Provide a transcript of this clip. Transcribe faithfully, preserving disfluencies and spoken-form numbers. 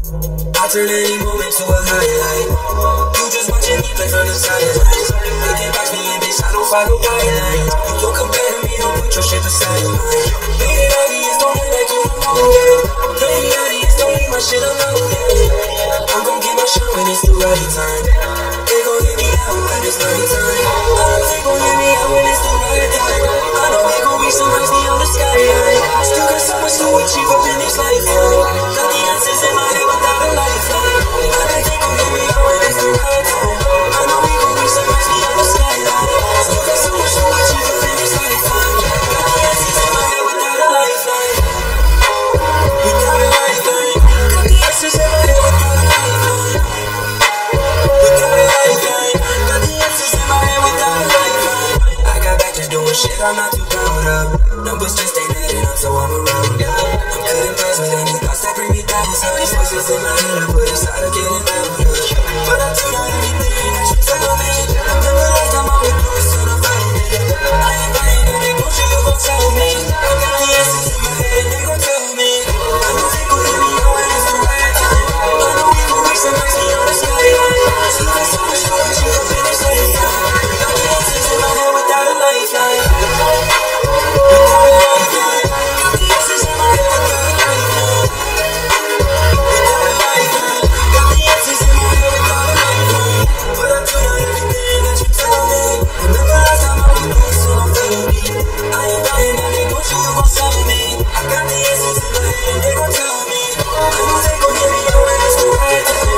I turn any moment to a highlight. You just watching me play from the sidelines. They can't box me in, bitch, I don't follow guidelines. You don't compare to me, don't put your shit beside mine. Made it obvious, don't act like you don't know it. Play the audience, don't leave my shit alone. I'm gon' get my shot when it's the right time. They gon' hit me out when it's night time. I know they gon' hit me out when it's the right time. I know they gon' be some ice on the skyline. Still got so much to achieve up in this life. Got the answers in my head without a lifeline. I know they gon' hit me out when it's the right time. I know we gon' be some ice on the skyline. Still got so much to achieve up in this life. Got the answers in my head without a lifeline. Without a lifeline. Got the answers in my head without a lifeline. Without a lifeline. Got the answers in my head without a lifeline. I got back to doing shit I'm not too proud of. Numbers just ain't adding up, so I'm around up. I'm cutting past with any thoughts that bring me down. So these voices in my head, I put aside to getting louder. But I tune out everything that you tell me. Remember last time I was close to the vomit. I ain't buying that they gon' you gon' tell me. I got the answers in my head, they gon' tell me. I know they gon' hear me out when it's the right time. I know we gon' reach some mercy on the skyline. Still got so much to achieve up in this lifetime. Got the answers in my head without a lifeline. Without a lifeline. Got the answers in my head without a lifeline. Without a lifeline. Got the answers in my head without a lifeline. But I tune out everything that you tell me. Remember last time I was close to my family. I ain't buying that they gon' you gon' sell me. I got the answers in my head and they gon' tell me. I know they gon' hear me out when it's the right time.